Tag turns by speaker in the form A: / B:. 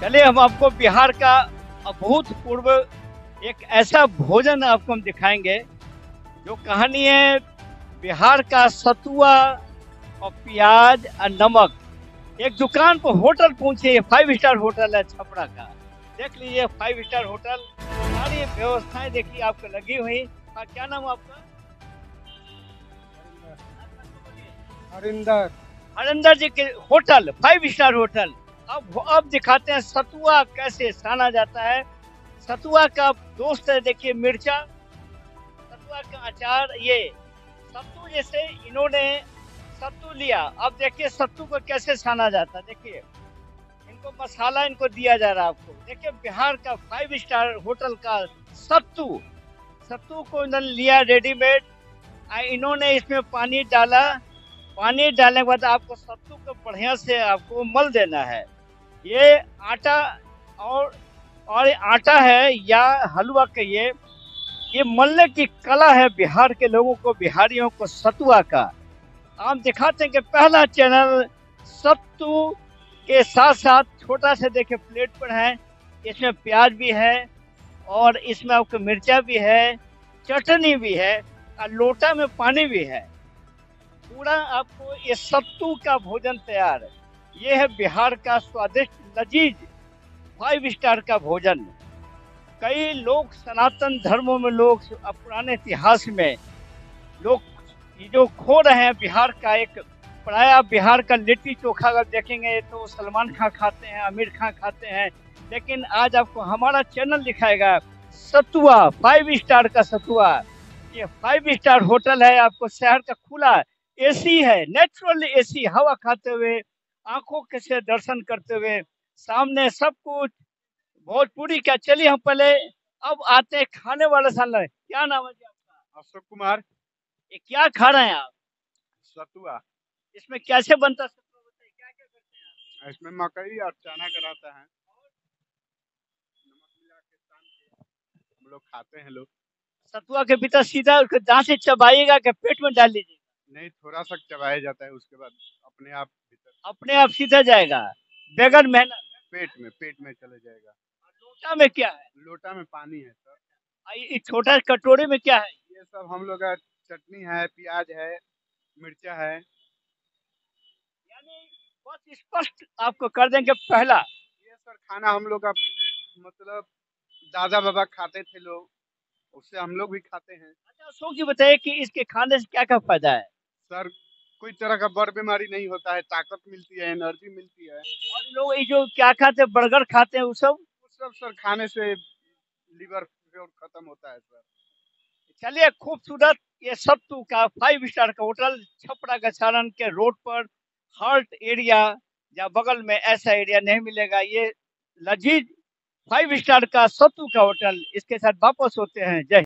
A: चलिए हम आपको बिहार का अभूतपूर्व एक ऐसा भोजन आपको हम दिखाएंगे जो कहानी है बिहार का सतुआ और प्याज और नमक। एक दुकान पर होटल पहुंचे, 5 स्टार होटल है छपरा का। देख लीजिए 5 स्टार होटल, सारी व्यवस्थाएं देखिए आपको लगी हुई। क्या नाम है आपका?
B: हरिंदर।
A: हरिंदर जी के होटल 5 स्टार होटल। अब दिखाते हैं सतुआ कैसे साना जाता है। सतुआ का दोस्त है, देखिए मिर्चा, सतुआ का अचार। ये सत्तू जैसे इन्होंने सत्तू लिया, अब देखिए सत्तू को कैसे साना जाता है। देखिए इनको मसाला इनको दिया जा रहा है आपको। देखिए बिहार का 5 स्टार होटल का सत्तू, सत्तू को इन्होंने लिया रेडीमेड। इन्होंने इसमें पानी डाला। पानी डालने के बाद आपको सत्तू को बढ़िया से आपको मल देना है। ये आटा और आटा है या हलवा कहिए, ये मलने की कला है बिहार के लोगों को, बिहारियों को सतुआ का। आप दिखाते हैं कि पहला चैनल सत्तू के साथ साथ छोटा सा देखिए प्लेट पर है, इसमें प्याज भी है और इसमें आपको मिर्चा भी है, चटनी भी है और लोटा में पानी भी है। पूरा आपको ये सत्तू का भोजन तैयार है। ये है बिहार का स्वादिष्ट लजीज 5 स्टार का भोजन। कई लोग सनातन धर्मों में, लोग पुराने इतिहास में लोग ये जो खो रहे हैं बिहार का एक प्राय। बिहार का लिट्टी चोखा अगर देखेंगे तो सलमान खान खाते हैं, आमिर खान खाते हैं, लेकिन आज आपको हमारा चैनल दिखाएगा सतुआ 5 स्टार का सतुआ। ये 5 स्टार होटल है, आपको शहर का खुला एसी है, नेचुरल एसी, हवा खाते हुए, आंखों के से दर्शन करते हुए, सामने सब कुछ भोजपुरी का। चलिए हम पहले अब आते हैं खाने वाले सामने। क्या नाम है जी आपका?
B: अशोक कुमार।
A: ये क्या खा रहे हैं आप?
B: सतुआ।
A: इसमें कैसे बनता है सतुआ, बताइए क्या क्या करते हैं आप?
B: इसमें मकई और चना का रहता है, नमक मिला के सान के हम लोग खाते हैं। लोग
A: सतुआ के भीतर सीधा उसको दांत से चबाइएगा कि पेट में डाल लीजिएगा?
B: नहीं, थोड़ा सा चबाया जाता है, उसके बाद अपने आप भीतर
A: अपने आप सीधा जाएगा बगैर मेहनत?
B: पेट में चले जाएगा।
A: लोटा में क्या है?
B: लोटा में पानी है सर।
A: इस छोटा कटोरे में क्या है?
B: ये सब हम लोग का चटनी है, प्याज है, मिर्चा है।
A: यानी बहुत स्पष्ट आपको कर देंगे। पहला
B: ये सर खाना हम लोग का मतलब दादा बाबा खाते थे लोग, उससे हम लोग भी खाते हैं।
A: अच्छा सो की बताइए कि इसके खाने से क्या क्या फायदा है?
B: सर कोई तरह का बड़ बीमारी नहीं होता है, ताकत मिलती है, एनर्जी मिलती है।
A: और लोग ये जो क्या खाते हैं, बर्गर खाते हैं, वो सब?
B: वो सब सर खाने से लीवर खत्म होता है सर।
A: चलिए खूबसूरत ये सत्तू का 5 स्टार का होटल छपरा गसारन के रोड पर, हार्ट एरिया या बगल में ऐसा एरिया नहीं मिलेगा। ये लजीज 5 स्टार का सत्तू का होटल। इसके साथ वापस होते हैं। जय